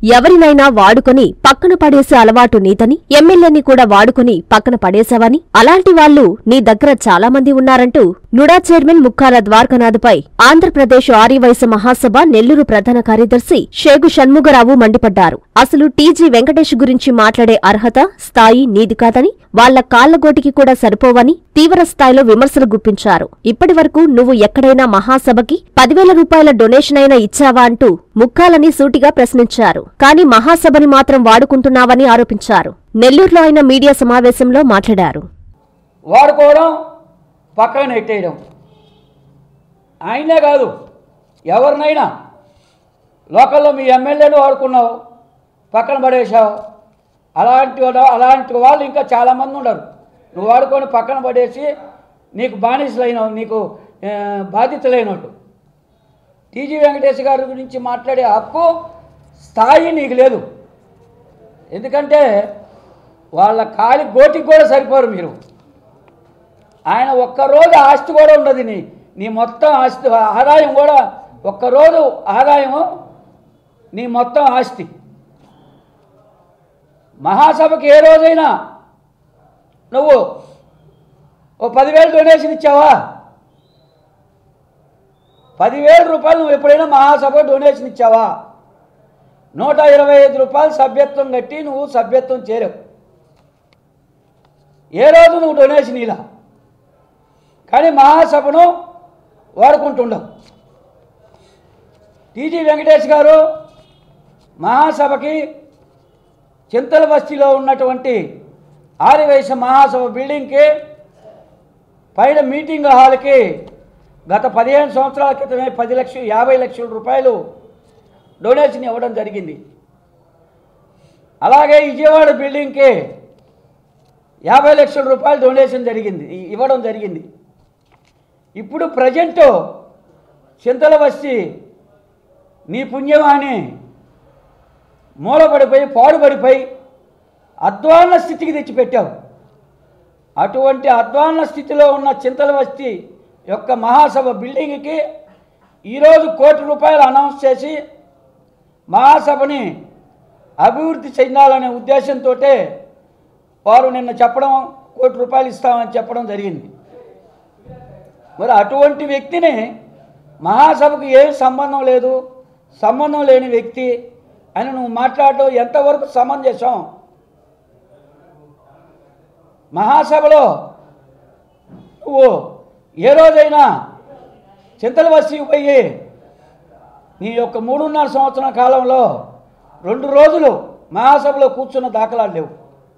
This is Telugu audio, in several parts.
ఎవరినైనా వాడుకొని పక్కన పడేసే అలవాటు నీదని, ఎమ్మెల్యేని కూడా వాడుకొని పక్కన పడేశావని, అలాంటి వాళ్లు నీ దగ్గర చాలా మంది ఉన్నారంటూ నుడా చైర్మన్ ముక్కాల ద్వారకనాథ్పై ఆంధ్రప్రదేశ్ ఆర్యవైశ్య మహాసభ నెల్లూరు ప్రధాన కార్యదర్శి షేగు షణ్ముగరావు మండిపడ్డారు. అసలు టీజీ వెంకటేష్ గురించి మాట్లాడే అర్హత, స్థాయి నీది కాదని, వాళ్ల కాళ్లగోటికి కూడా సరిపోవని తీవ్ర స్థాయిలో విమర్శలు గుప్పించారు. ఇప్పటివరకు నువ్వు ఎక్కడైనా మహాసభకి 10,000 రూపాయల డొనేషన్ అయినా ఇచ్చావా అంటూ ముక్కాలని సూటిగా ప్రశ్నించారు. కానీ మహాసభని మాత్రం వాడుకుంటున్నావని ఆరోపించారు. నెల్లూరులో ఆయన మీడియా సమావేశంలో మాట్లాడారు. వాడుకోవడం, పక్కన నెట్టేయడం, ఆయనే కాదు ఎవరినైనా లోకల్లో మీ ఎమ్మెల్యేను వాడుకున్నావు, పక్కన పడేసావు. అలాంటి వాళ్ళు ఇంకా చాలామంది ఉండరు. నువ్వు వాడుకొని పక్కన పడేసి నీకు బానిసలైన, నీకు బాధితులైనట్టు. టీజీ వెంకటేష్ గారి గురించి మాట్లాడే హక్కు, స్థాయి నీకు లేదు. ఎందుకంటే వాళ్ళ కాలి గోటికి కూడా సరిపోరు మీరు. ఆయన ఒక్కరోజు ఆస్తి కూడా ఉండదు. నీ మొత్తం ఆస్తి ఆదాయం కూడా ఒక్కరోజు ఆదాయము నీ మొత్తం ఆస్తి. మహాసభకి ఏ రోజైనా నువ్వు ఓ 10,000 డొనేషన్ ఇచ్చావా? 10,000 రూపాయలు నువ్వు ఎప్పుడైనా మహాసభ డొనేషన్ ఇచ్చావా? 125 రూపాయలు సభ్యత్వం కట్టి నువ్వు సభ్యత్వం చేరావు. ఏ రోజు నువ్వు డొనేషన్ ఇలా, కానీ మహాసభను వాడుకుంటుండవు. టీజీ వెంకటేష్ గారు మహాసభకి చింతల బస్తీలో ఉన్నటువంటి ఆర్యవైశ్య మహాసభ బిల్డింగ్కి పైన మీటింగ్ హాల్కి గత 15 సంవత్సరాల క్రితమే 50 లక్షల రూపాయలు డొనేషన్ ఇవ్వడం జరిగింది. అలాగే విజయవాడ బిల్డింగ్కి 50 లక్షల రూపాయలు డొనేషన్ ఇవ్వడం జరిగింది. ఇప్పుడు ప్రజెంట్ చింతల బస్తీ నీ పుణ్యమాని మూలపడిపోయి, పాడుపడిపోయి అధ్వాన్న స్థితికి తెచ్చిపెట్టావు. అటువంటి అధ్వాన్న స్థితిలో ఉన్న చింతల బస్తీ యొక్క మహాసభ బిల్డింగ్కి ఈరోజు ₹1 కోటి అనౌన్స్ చేసి మహాసభని అభివృద్ధి చెందాలనే ఉద్దేశంతో వారు నిన్న చెప్పడం ₹1 కోటి ఇస్తామని చెప్పడం జరిగింది. మరి అటువంటి వ్యక్తిని మహాసభకు ఏం సంబంధం లేదు, సంబంధం లేని వ్యక్తి అని నువ్వు మాట్లాడటం ఎంతవరకు సమంజసం? మహాసభలో నువ్వు ఏ రోజైనా చింతల బస్తీకి పోయి నీ యొక్క 3.5 సంవత్సరాల కాలంలో 2 రోజులు మహాసభలో కూర్చున్న దాఖలాలు లేవు.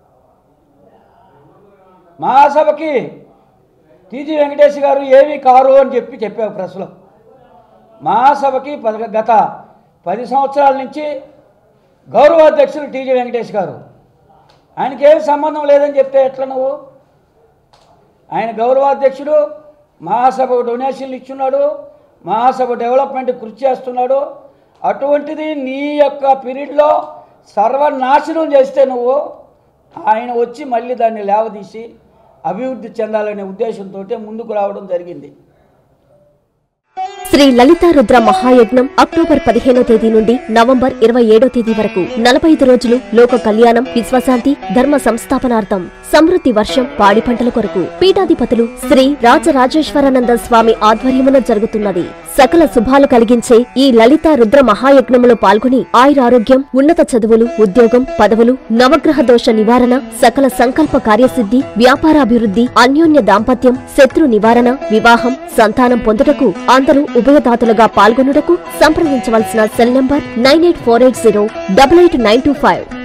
మహాసభకి టీజీ వెంకటేష్ గారు ఏమీ కారు అని చెప్పావు ప్రెస్లో. మహాసభకి గత 10 సంవత్సరాల నుంచి గౌరవాధ్యక్షులు టీజీ వెంకటేష్ గారు. ఆయనకి ఏమి సంబంధం లేదని చెప్తే ఎట్లా నువ్వు? ఆయన గౌరవాధ్యక్షుడు, మహాసభకు డొనేషన్లు ఇచ్చున్నాడు, మహాసభ డెవలప్మెంట్ కృషి చేస్తున్నాడు. అటువంటిది నీ యొక్క పీరియడ్లో సర్వనాశనం చేస్తే నువ్వు ఆయన వచ్చి మళ్ళీ దాన్ని లేవదీసి అభివృద్ధి చెందాలనే ఉద్దేశంతో ముందుకు రావడం జరిగింది. శ్రీ లలితా రుద్ర మహాయజ్ఞం అక్టోబర్ 15వ తేదీ నుండి నవంబర్ 27వ తేదీ వరకు 45 రోజులు లోక కళ్యాణం, విశ్వశాంతి, ధర్మ సంస్థాపనార్థం, సమృద్ధి వర్షం, పాడి పంటల కొరకు పీఠాధిపతులు శ్రీ రాజరాజేశ్వరానంద స్వామి ఆధ్వర్యమున జరుగుతున్నది. సకల శుభాలు కలిగించే ఈ లలితా రుద్ర మహాయజ్ఞములో పాల్గొని ఆయురారోగ్యం, ఉన్నత చదువులు, ఉద్యోగం, పదవులు, నవగ్రహ దోష నివారణ, సకల సంకల్ప కార్యసిద్ధి, వ్యాపారాభివృద్ధి, అన్యోన్య దాంపత్యం, శత్రు నివారణ, వివాహం, సంతానం పొందుటకు అందరూ ఉభయదాతలుగా పాల్గొనుటకు సంప్రదించవలసిన సెల్ నంబర్ 9848088925.